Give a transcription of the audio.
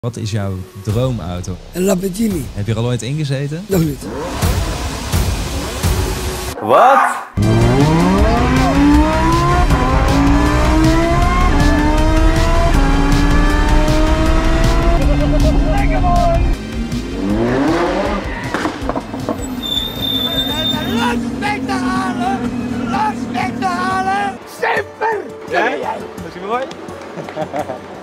Wat is jouw droomauto? Een Lamborghini. Heb je er al ooit ingezeten? Nog niet. Wat? Weg te halen! Los weg te halen! Super! Ja? Dat is mooi.